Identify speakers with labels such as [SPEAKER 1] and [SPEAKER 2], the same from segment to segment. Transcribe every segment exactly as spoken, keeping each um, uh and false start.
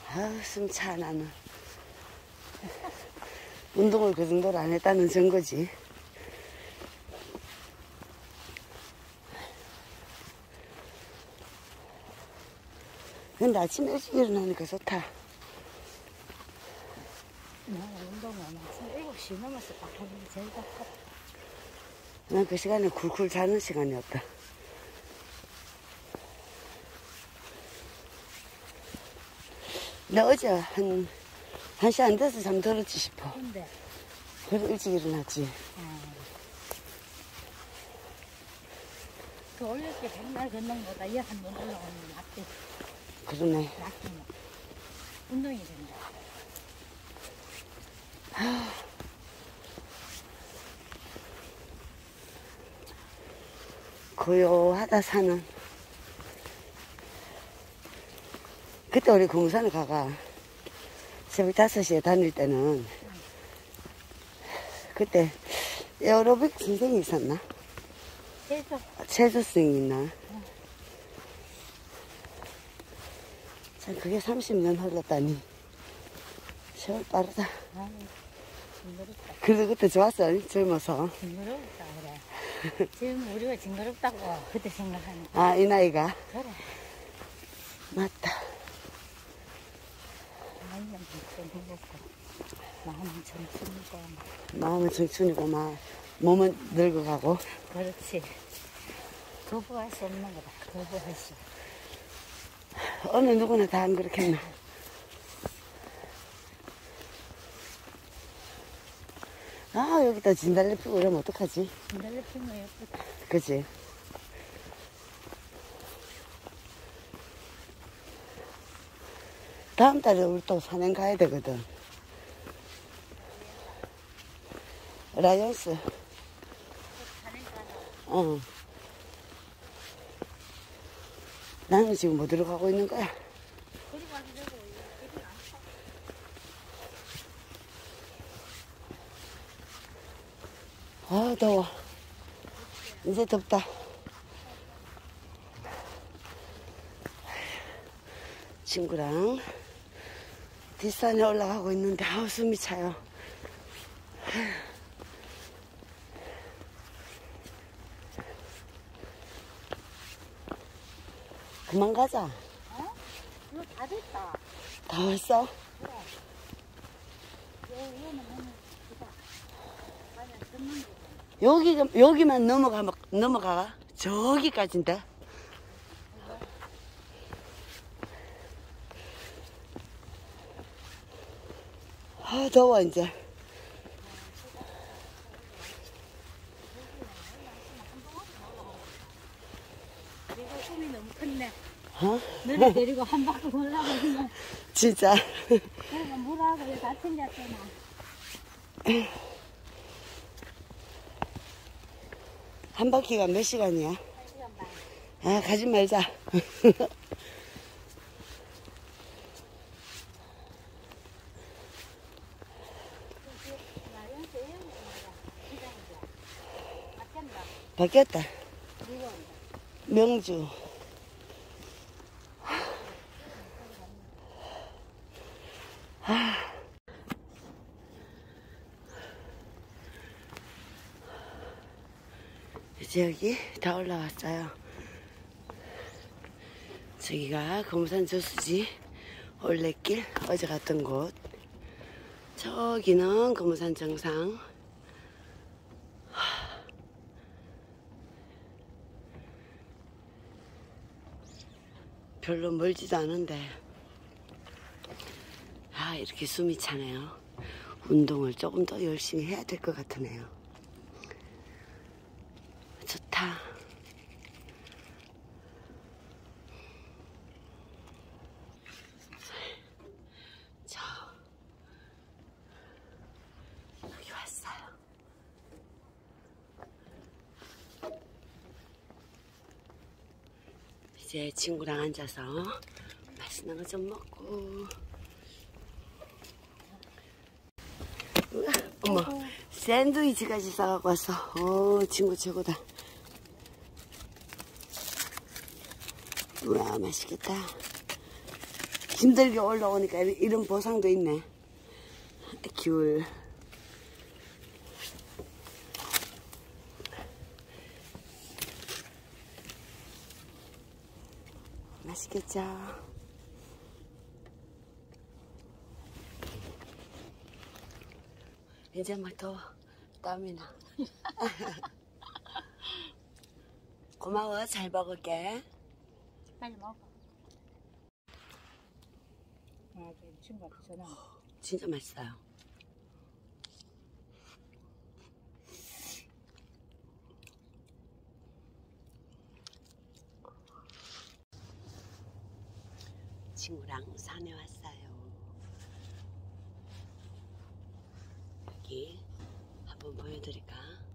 [SPEAKER 1] 아, 숨 차, 나는. 운동을 그 정도로 안 했다는 증거지. 근데 아침 일찍 일어나니까 좋다.
[SPEAKER 2] 나는 운동을 아침 일곱 시 넘어서 딱 하는 게 제일 좋다.
[SPEAKER 1] 난 그 시간에 굴굴 자는 시간이었다. 나 어제 한, 한 시 안 돼서 잠들었지 싶어.
[SPEAKER 2] 근데,
[SPEAKER 1] 그래서 일찍 일어났지.
[SPEAKER 2] 어, 그 올렸게 백날 걷는 거보다 이 한 번 올라오는 게 낫지.
[SPEAKER 1] 그러네.
[SPEAKER 2] 낫지. 운동이 된다.
[SPEAKER 1] 고요하다, 산은. 그때 우리 공산에 가가 새벽 다섯 시에 다닐 때는 그때 에어로빅 선생이 있었나?
[SPEAKER 2] 계속
[SPEAKER 1] 체조 선생이 있나? 참 그게 삼십 년 흘렀다니 세월 빠르다.
[SPEAKER 2] 아유, 징그럽다.
[SPEAKER 1] 그래도 그때 좋았어, 젊어서.
[SPEAKER 2] 징그럽다 그래. 지금 우리가 징그럽다고 그때 생각하니까.
[SPEAKER 1] 아, 이 나이가?
[SPEAKER 2] 그래.
[SPEAKER 1] 맞다.
[SPEAKER 2] 나이는 좀 행복고 마음은 청춘이고.
[SPEAKER 1] 마음은 청춘이고 막 몸은 늙어가고.
[SPEAKER 2] 그렇지. 거부할 수 없는 거다. 거부할 수.
[SPEAKER 1] 어느 누구나 다 안 그렇겠나. 아, 여기다 진달래 피고 이러면 어떡하지?
[SPEAKER 2] 진달래 피면 예쁘다.
[SPEAKER 1] 그치? 다음 달에 우리 또 산행 가야 되거든. 라이언스. 어. 나는 지금 어디로 가고 있는 거야? 아, 더워. 이제 덥다. 친구랑 뒷산에 올라가고 있는데 아우 숨이 차요. 그만 가자.
[SPEAKER 2] 어? 이거 다 됐다.
[SPEAKER 1] 다 왔어?
[SPEAKER 2] 그래. 이거는 너무 크다. 맞아, 듣는 거.
[SPEAKER 1] 여기, 여기만 넘어가, 넘어가. 저기까지인데. 아, 더워, 이제.
[SPEAKER 2] 내가 꿈이 너무 컸네.
[SPEAKER 1] 어?
[SPEAKER 2] 너를 데리고 한 바퀴 돌라고 했네.
[SPEAKER 1] 진짜.
[SPEAKER 2] 내가 뭐라고 왜 다 챙겼잖아.
[SPEAKER 1] 한 바퀴가 몇 시간이야?
[SPEAKER 2] 한 시간 반.
[SPEAKER 1] 아, 가지 말자.
[SPEAKER 2] 라이언스 애용입니다. 시장이야. 맞겠나?
[SPEAKER 1] 바뀌었다.
[SPEAKER 2] 누구?
[SPEAKER 1] 명주. 아. 이제 여기 다 올라왔어요. 저기가 금산 저수지 올레길, 어제 갔던 곳. 저기는 금산 정상. 별로 멀지도 않은데 아, 이렇게 숨이 차네요. 운동을 조금 더 열심히 해야 될 것 같으네요. 좋다. 저 여기 왔어요. 이제 친구랑 앉아서 맛있는 거 좀 먹고. 우와, 어머, 샌드위치까지 싸갖고 왔어. 오, 친구 최고다. 우와, 맛있겠다. 힘들게 올라오니까 이런 보상도 있네. 귤. 맛있겠죠? 이제 막 더 땀이 나. 고마워. 잘 먹을게.
[SPEAKER 2] 빨리 먹어. 아, 저 친구한테 전화.
[SPEAKER 1] 진짜 맛있어요. 친구랑 산에 왔어요. 여기 한번 보여드릴까?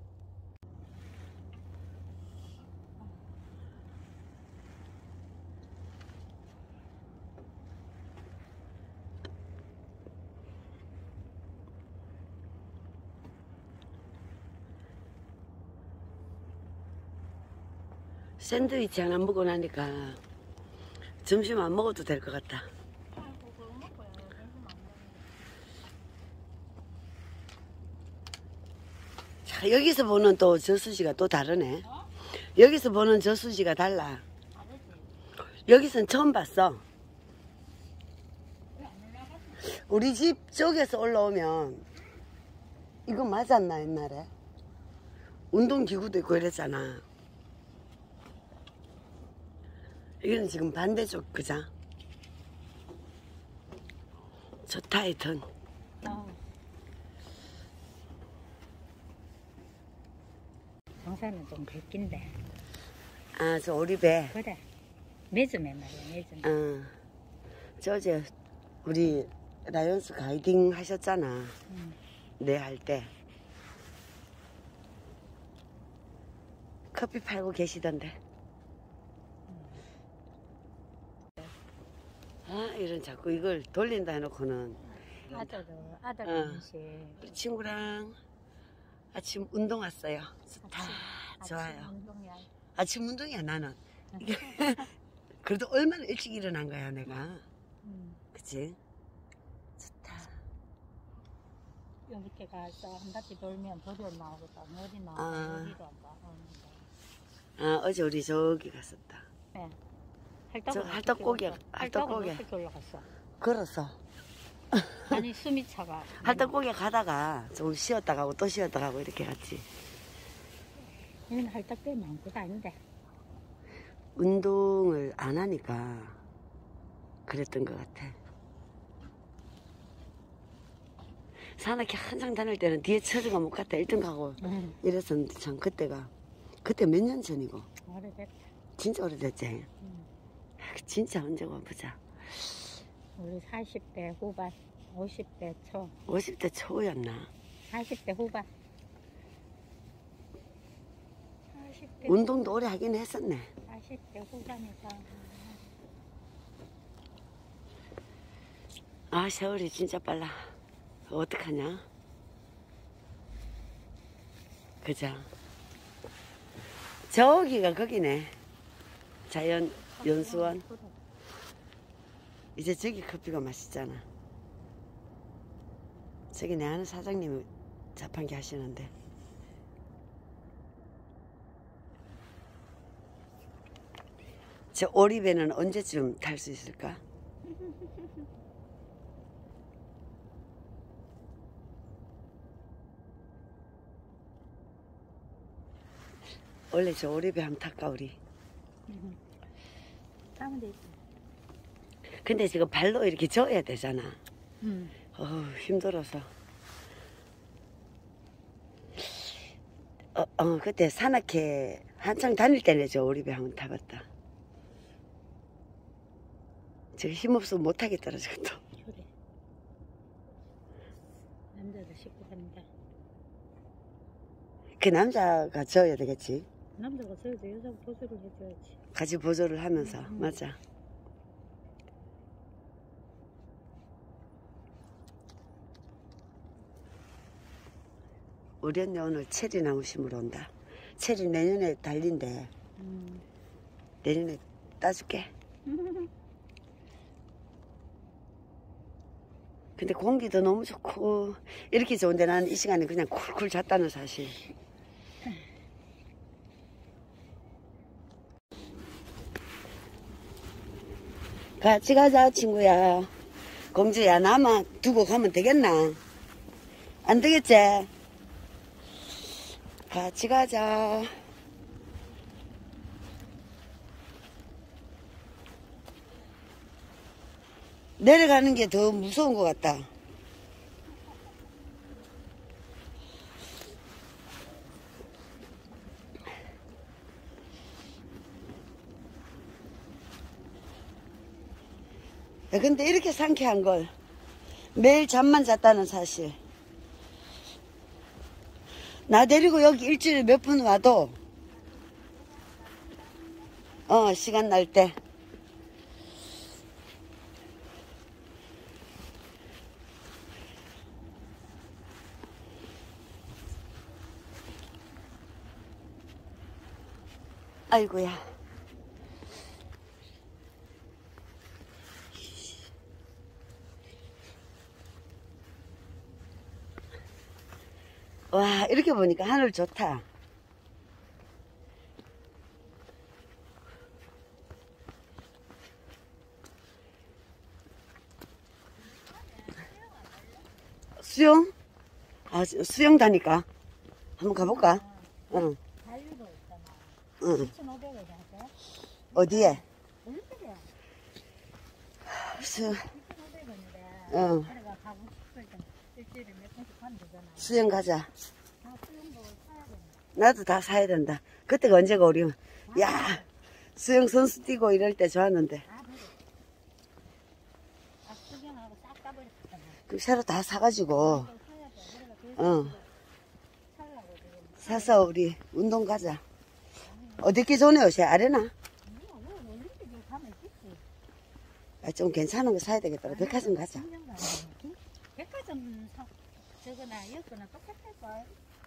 [SPEAKER 1] 샌드위치 하나 먹고 나니까 점심 안 먹어도 될 것 같다. 자, 여기서 보는 또 저수지가 또 다르네. 여기서 보는 저수지가 달라. 여기선 처음 봤어. 우리 집 쪽에서 올라오면 이거 맞았나 옛날에? 운동기구도 있고 이랬잖아. 여기는 지금 반대쪽 그자. 좋다 하여튼.
[SPEAKER 2] 어. 장사는 좀 굵긴데.
[SPEAKER 1] 아, 저 오리배.
[SPEAKER 2] 그래. 매점에 말이야, 매점.
[SPEAKER 1] 어. 저 어제 우리 라이온스 가이딩 하셨잖아.
[SPEAKER 2] 응.
[SPEAKER 1] 네, 할 때. 커피 팔고 계시던데. 아, 이런 자꾸 이걸 돌린다 해놓고는.
[SPEAKER 2] 아들도, 아들
[SPEAKER 1] 어.
[SPEAKER 2] 음식.
[SPEAKER 1] 우리 친구랑 아침 운동 왔어요. 좋다.
[SPEAKER 2] 아침,
[SPEAKER 1] 좋아요.
[SPEAKER 2] 아침 운동이야.
[SPEAKER 1] 아침 운동이야, 나는. 그래도 얼마나 일찍 일어난 거야, 내가.
[SPEAKER 2] 응.
[SPEAKER 1] 그치? 좋다.
[SPEAKER 2] 여기 가서 한 바퀴 돌면 도리어 나오거든. 어디 나오고,
[SPEAKER 1] 아.
[SPEAKER 2] 어디로 안 가.
[SPEAKER 1] 아, 어제 우리 저기 갔었다.
[SPEAKER 2] 네.
[SPEAKER 1] 저 할떡고기, 할떡고기.
[SPEAKER 2] 어떻게 올라갔어?
[SPEAKER 1] 걸었어.
[SPEAKER 2] 아니, 숨이 차가.
[SPEAKER 1] 할떡고기 가다가 좀 쉬었다 가고 또 쉬었다 가고 이렇게 갔지.
[SPEAKER 2] 여기는 할떡배 많고도 아닌데.
[SPEAKER 1] 운동을 안 하니까 그랬던 것 같아. 산악회 한창 다닐 때는 뒤에 처져가 못 갔다 일 등 가고
[SPEAKER 2] 응.
[SPEAKER 1] 이랬었는데 참 그때가 그때 몇 년 전이고
[SPEAKER 2] 오래됐다.
[SPEAKER 1] 진짜 오래됐지.
[SPEAKER 2] 응.
[SPEAKER 1] 진짜 언제고 보자.
[SPEAKER 2] 우리 사십 대 후반, 오십 대 초,
[SPEAKER 1] 오십 대 초였나?
[SPEAKER 2] 사십 대 후반. 사십 대,
[SPEAKER 1] 운동도 오래 하긴 했었네.
[SPEAKER 2] 사십 대 후반이다.
[SPEAKER 1] 아, 세월이 진짜 빨라. 어떡하냐? 그죠? 저기가 거기네. 자연 연수원. 이제 저기 커피가 맛있잖아. 저기 내 아는 사장님이 자판기 하시는데. 저 오리배는 언제쯤 탈 수 있을까? 원래 저 오리배 한번 탈까 우리?
[SPEAKER 2] 응. 타면 되지.
[SPEAKER 1] 근데 지금 발로 이렇게 저어야 되잖아.
[SPEAKER 2] 응.
[SPEAKER 1] 어우, 힘들어서. 어, 어, 그때 산악회 한창 다닐 때는 저 오리배 한번 타봤다. 저 힘없으면 못하겠더라, 저것도.
[SPEAKER 2] 그래. 남자도 싣고 갑니다.
[SPEAKER 1] 그 남자가 저어야 되겠지.
[SPEAKER 2] 남자가 저여도 여자가 보조를 해줘야지.
[SPEAKER 1] 같이 보조를 하면서.
[SPEAKER 2] 음.
[SPEAKER 1] 맞아. 우리 언니 오늘 체리 나무 심으러 온다. 체리 내년에 달린대.
[SPEAKER 2] 음.
[SPEAKER 1] 내년에 따줄게. 근데 공기도 너무 좋고 이렇게 좋은데 나는 이 시간에 그냥 쿨쿨 잤다는 사실. 같이 가자 친구야. 공주야 나만 두고 가면 되겠나? 안 되겠지? 같이 가자. 내려가는 게 더 무서운 것 같다. 야, 근데 이렇게 상쾌한 걸 매일 잠만 잤다는 사실. 나 데리고 여기 일주일에 몇 분 와도 어 시간 날 때 아이고야. 와 이렇게 보니까 하늘 좋다. 수영? 아 수영다니까 한번 가볼까? 응.
[SPEAKER 2] 자유도 있잖아.
[SPEAKER 1] 응.
[SPEAKER 2] 이천오백 원에 할까?
[SPEAKER 1] 어디에?
[SPEAKER 2] 얼마야?
[SPEAKER 1] 수,
[SPEAKER 2] 이천오백 원인데.
[SPEAKER 1] 응.
[SPEAKER 2] 내가 가고 싶을 때 일주일에 몇 번씩 하면 되잖아.
[SPEAKER 1] 수영 가자.
[SPEAKER 2] 다 수영복을 사야 된다.
[SPEAKER 1] 나도 다 사야 된다. 그때가 언제가 우리 야 수영 선수 뛰고 이럴 때 좋았는데
[SPEAKER 2] 아, 그래. 아, 수경하고 싹 까버렸잖아.
[SPEAKER 1] 그 새로 다 사가지고
[SPEAKER 2] 그걸 사야 돼. 그래가 그
[SPEAKER 1] 어
[SPEAKER 2] 살라고 지금.
[SPEAKER 1] 사서 우리 운동 가자. 어디께 좋네 요새 아레나?
[SPEAKER 2] 아니야, 왜 올림픽에 가면 있겠지.
[SPEAKER 1] 아, 좀 괜찮은 거 사야 되겠다. 백화점 가자.
[SPEAKER 2] 신경 안 해. 백화점 사, 저거나 여거나 똑같을걸?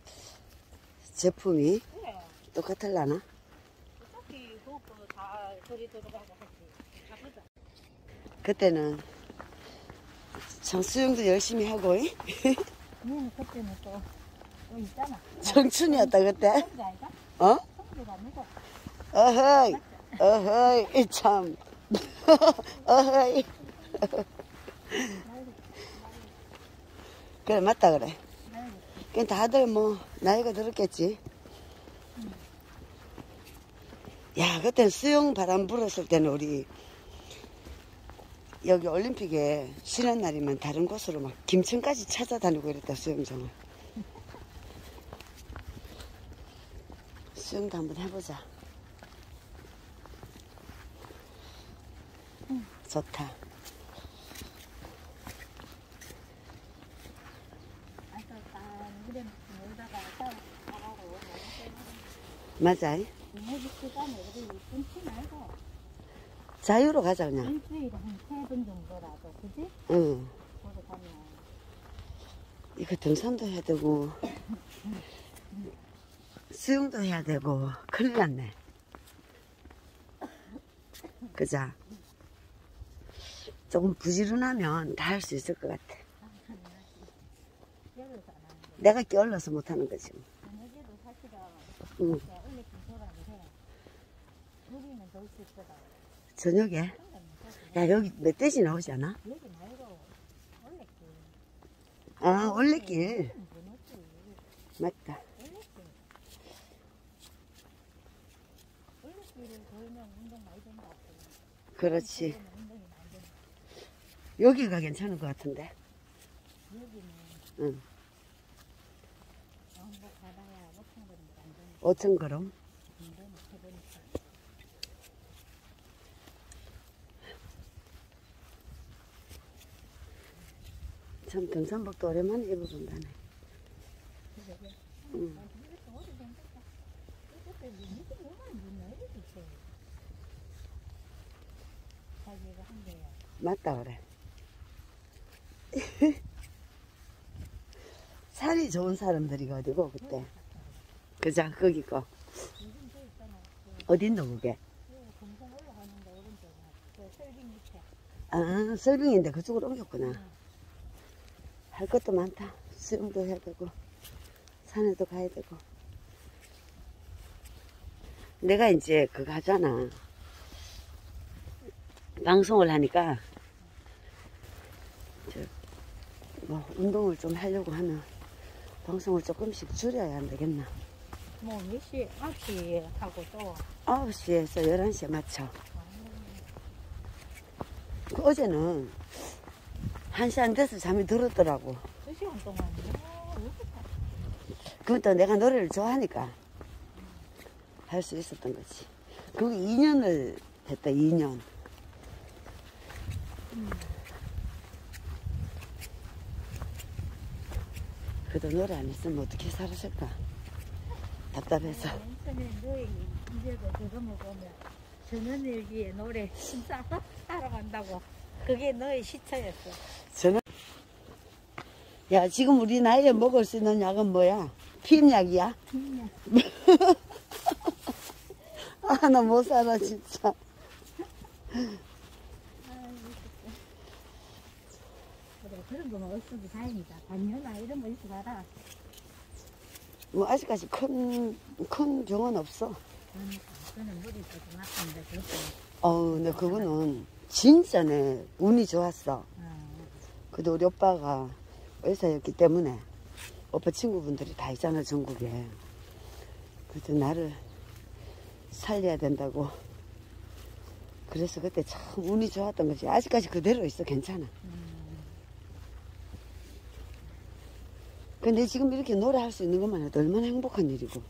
[SPEAKER 1] 제품이
[SPEAKER 2] 그래.
[SPEAKER 1] 똑같을라나?
[SPEAKER 2] 어차피 그거 다 소리 들어가고 하지. 가보자.
[SPEAKER 1] 그때는 참 수영도 열심히 하고 이?
[SPEAKER 2] 니는 그때는 또, 또 있잖아.
[SPEAKER 1] 청춘이었다 그때.
[SPEAKER 2] 성주 아이가?
[SPEAKER 1] 어?
[SPEAKER 2] 성주가 누가?
[SPEAKER 1] 어허이 어허이 참 어허이 그래 맞다 그래. 그 다들 뭐 나이가 들었겠지. 야 그때 수영 바람 불었을 때는 우리 여기 올림픽에 쉬는 날이면 다른 곳으로 막 김천까지 찾아다니고 이랬다 수영장을. 수영도 한번 해보자. 음, 좋다. 맞아. 자유로 가자 그냥.
[SPEAKER 2] 일주일에 한 세 번 정도라도, 그지?
[SPEAKER 1] 응.
[SPEAKER 2] 거기 가면.
[SPEAKER 1] 이거 등산도 해야 되고 수영도 해야 되고 큰일 났네. 그자. 조금 부지런하면 다 할 수 있을 것 같아. 내가 끼올라서 못하는 거지.
[SPEAKER 2] 저녁에도 사실은
[SPEAKER 1] 응.
[SPEAKER 2] 원래 김서라고 해. 우리는 놀 수 있거든.
[SPEAKER 1] 저녁에? 야 여기 멧돼지 나오지 않아?
[SPEAKER 2] 여기 말고 원래 길.
[SPEAKER 1] 아 올레길.
[SPEAKER 2] 여기는 번호지.
[SPEAKER 1] 맞다.
[SPEAKER 2] 올레길. 올레길을 돌면 운동 많이 된다.
[SPEAKER 1] 그렇지.
[SPEAKER 2] 운동이 많이 된다.
[SPEAKER 1] 여기가 괜찮은 것 같은데.
[SPEAKER 2] 여기는
[SPEAKER 1] 응.
[SPEAKER 2] 왕복 가봐야 오천 걸음도 안 되니까.
[SPEAKER 1] 오천 걸음.
[SPEAKER 2] 안 되면 세 번이니까.
[SPEAKER 1] 참 등산복도 오랜만에 입어본다네. 응. 맞다 그래. 살이 좋은 사람들이 어디고 그때. 그자 거기 거. 어딘데 그게? 아 설빙인데 그쪽으로 옮겼구나. 할 것도 많다. 수영도 해야 되고 산에도 가야 되고. 내가 이제 그거 하잖아. 방송을 하니까 뭐 운동을 좀 하려고 하면 방송을 조금씩 줄여야 안 되겠나.
[SPEAKER 2] 뭐 몇 시? 아홉 시에 하고 또
[SPEAKER 1] 아홉 시에서 열한 시에 맞춰. 그 어제는 한 시 안 돼서 잠이 들었더라고.
[SPEAKER 2] 두 시간 동안요?
[SPEAKER 1] 그건 또 내가 노래를 좋아하니까 할 수 있었던 거지. 그게 이 년을 했다. 이 년.
[SPEAKER 2] 음.
[SPEAKER 1] 그래도 노래 안 했으면 어떻게 살았을까. 답답해서.
[SPEAKER 2] 맨 처음에 너희 이제도 그거 먹으면 전원일기에 노래 진짜 따라간다고. 그게 너의 시초였어.
[SPEAKER 1] 저는 야, 지금 우리 나이에 먹을 수 있는 약은 뭐야? 피임약이야?
[SPEAKER 2] 그냥
[SPEAKER 1] 아, 나 못 살아 진짜.
[SPEAKER 2] 그래, 그런 거는 없어도 다행이다. 반려나 이런 거 있어 봐라.
[SPEAKER 1] 뭐 아직까지 큰, 큰 병은 없어.
[SPEAKER 2] 그거는 머리도 좀 아픈데 그렇게.
[SPEAKER 1] 어우, 근데 그거는 진짜 내 운이 좋았어. 그래도 우리 오빠가 의사였기 때문에 오빠 친구분들이 다 있잖아, 전국에. 그래도 나를 살려야 된다고. 그래서 그때 참 운이 좋았던 거지. 아직까지 그대로 있어. 괜찮아. 근데 지금 이렇게 노래할 수 있는 것만 해도 얼마나 행복한 일이고.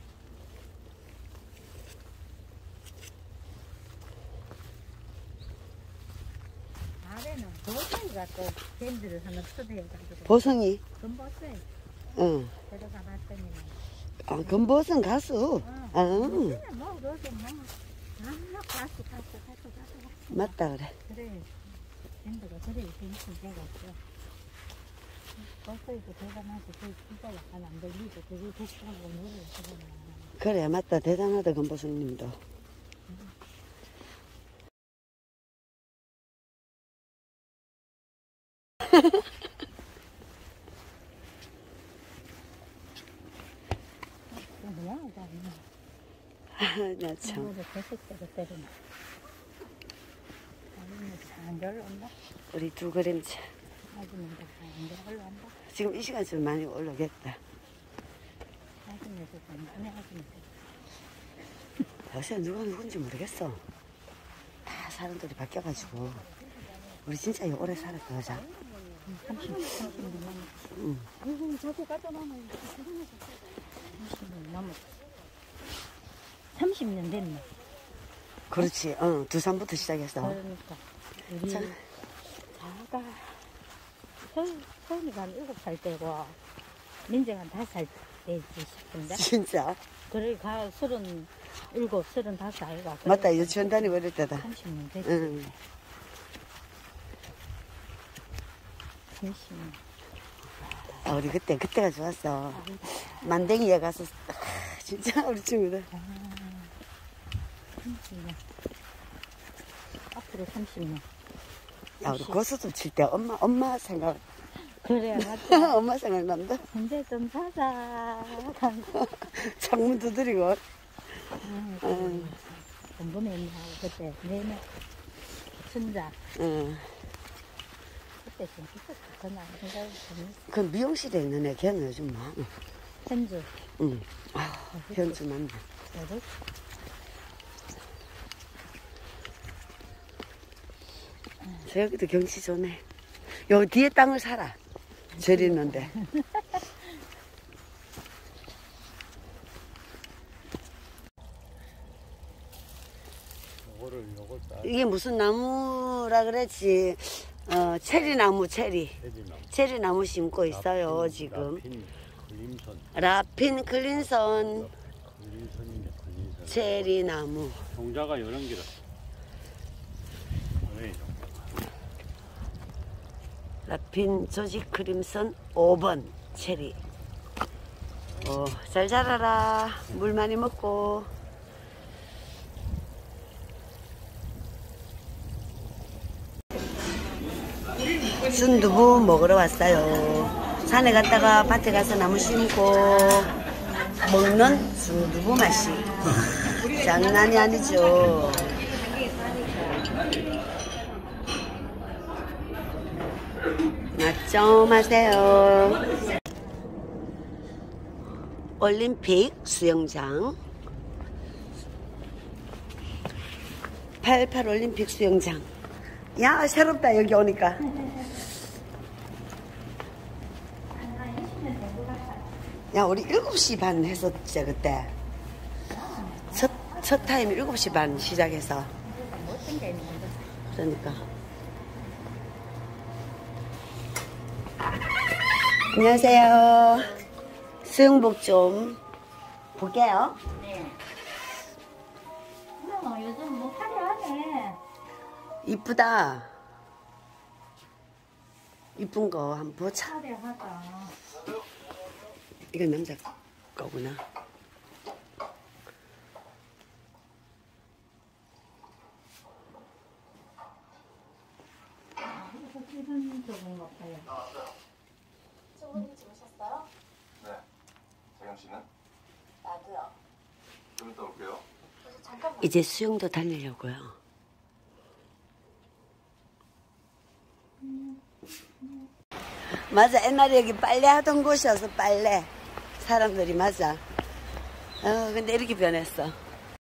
[SPEAKER 2] 아래는 보성이가 또 밴드를 하나 초대해가지고.
[SPEAKER 1] 보성이?
[SPEAKER 2] 금보성이
[SPEAKER 1] 응.
[SPEAKER 2] 들어가 봤더니.
[SPEAKER 1] 아, 금보성 가수?
[SPEAKER 2] 어.
[SPEAKER 1] 아,
[SPEAKER 2] 요새는 뭐, 요새 뭐. 아, 가수, 가수, 가수, 가수, 가수.
[SPEAKER 1] 맞다, 그래.
[SPEAKER 2] 그래. 밴드가 그래, 재밌은 데가 있어. 보성이도 대단하고, 그 진짜 약간 안 들리고, 그게 독하고 노래를 부르면.
[SPEAKER 1] 그래, 맞다. 대단하다, 금보성님도.
[SPEAKER 2] 뭐야, 이거.
[SPEAKER 1] 아, 나 참.
[SPEAKER 2] 이거를 계속 때려 때리네. 아니면 장결 온다?
[SPEAKER 1] 우리 두 그림자.
[SPEAKER 2] 아니면 장결 올라온다?
[SPEAKER 1] 지금 이 시간쯤 많이 올라오겠다.
[SPEAKER 2] 아줌에서 좀 많이 아줌에서.
[SPEAKER 1] 요새 누가 누군지 모르겠어. 다 사람들이 바뀌어가지고. 우리 진짜 오래 살았다, 그자?
[SPEAKER 2] 삼십, 삼십 년 남았지.
[SPEAKER 1] 응.
[SPEAKER 2] 아이고, 자꾸 가져나면 삼십 년 남았지. 삼십 년 됐네.
[SPEAKER 1] 그렇지. 어, 두산부터 시작했어.
[SPEAKER 2] 그러니까. 우리
[SPEAKER 1] 자.
[SPEAKER 2] 자가 서, 서은이가 한 일곱 살 때고 민재가 한 다섯 살 때지 싶은데.
[SPEAKER 1] 진짜?
[SPEAKER 2] 그러니까 서른 일곱, 서른 다섯 아이가.
[SPEAKER 1] 맞다. 유치원 다니고 이럴 때다.
[SPEAKER 2] 삼십 년 됐지.
[SPEAKER 1] 응.
[SPEAKER 2] 삼십 년.
[SPEAKER 1] 아, 우리 그때, 그때가 좋았어. 만댕이에 가서, 아, 진짜 우리 친구들.
[SPEAKER 2] 삼십 년. 앞으로 삼십 년.
[SPEAKER 1] 야, 우리 고수도 칠 때 엄마, 엄마 생각,
[SPEAKER 2] 그래, 맞다.
[SPEAKER 1] 엄마 생각난다.
[SPEAKER 2] 현재 좀 사자.
[SPEAKER 1] 창문 두드리고.
[SPEAKER 2] 응. 공부맨하고 그때 내내 순자.
[SPEAKER 1] 응.
[SPEAKER 2] 그때 좀 있었어. 그날 생각이 좀 있어.
[SPEAKER 1] 그 미용실에 있는 애, 걔는 요즘 뭐.
[SPEAKER 2] 현주.
[SPEAKER 1] 응. 아, 현주 맞네.
[SPEAKER 2] 너도?
[SPEAKER 1] 여기도 경치 좋네. 요 뒤에 땅을 사라. 절 있는데.
[SPEAKER 3] 요거를 요걸 따
[SPEAKER 1] 이게 무슨 나무라 그랬지? 어, 체리나무, 체리.
[SPEAKER 3] 해지나무.
[SPEAKER 1] 체리나무 심고 있어요,
[SPEAKER 3] 라핀,
[SPEAKER 1] 지금.
[SPEAKER 3] 라핀 클림선.
[SPEAKER 1] 라핀 클린선
[SPEAKER 3] 클림선이네, 클림선.
[SPEAKER 1] 체리나무.
[SPEAKER 3] 종자가 여러 개라. 네,
[SPEAKER 1] 라핀 조지 크림선 오 번 체리. 어, 잘 자라라. 물 많이 먹고. 순두부 먹으러 왔어요. 산에 갔다가 밭에 가서 나무 심고 먹는 순두부 맛이 장난이 아니죠. 맞죠? 마세요. 올림픽 수영장. 팔십팔 올림픽 수영장. 야, 새롭다, 여기 오니까. 야, 우리 일곱 시 반 했었지, 그때. 첫, 첫 타임 일곱 시 반 시작해서. 그러니까. 안녕하세요. 수영복 좀 볼게요.
[SPEAKER 2] 네. 어, 요즘 뭐 화려하네.
[SPEAKER 1] 이쁘다. 이쁜 거 한번 보자.
[SPEAKER 2] 화려하다.
[SPEAKER 1] 이건 남자 거구나.
[SPEAKER 2] 아, 이거 기분 좋은 것 같아요.
[SPEAKER 4] 친구님 주무셨어요?
[SPEAKER 5] 네. 재경 씨는?
[SPEAKER 4] 나도요.
[SPEAKER 5] 좀 이따 올게요.
[SPEAKER 4] 그래서 잠깐만.
[SPEAKER 1] 이제 수영도 다니려고요. 맞아, 옛날에 여기 빨래 하던 곳이어서 빨래 사람들이 맞아. 어 근데 이렇게 변했어.